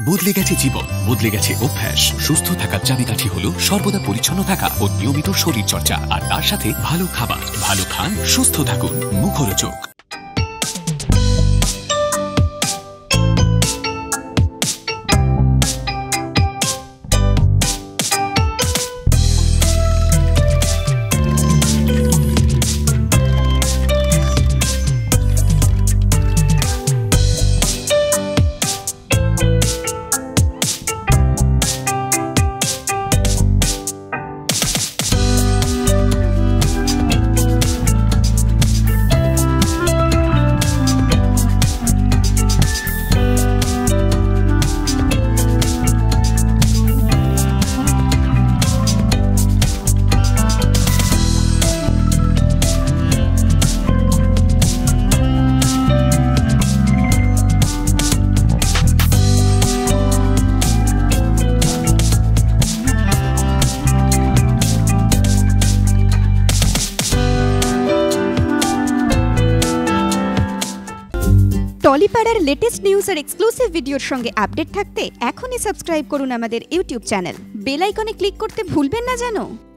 বদলে গেছে জীবন, বদলে গেছে অভ্যাস। সুস্থ থাকার চাবিকাঠি হলো সর্বদা পরিচ্ছন্ন থাকা ও নিয়মিত শরীর চর্চা, আর তার সাথে ভালো খাবার। ভালো খান, সুস্থ থাকুন, মুখরোচক। টলিপাড়ার লেটেস্ট নিউজ আর এক্সক্লুসিভ ভিডিওর সঙ্গে আপডেট থাকতে এখনই সাবস্ক্রাইব করুন আমাদের ইউটিউব চ্যানেল। বেল আইকনে ক্লিক করতে ভুলবেন না যেন।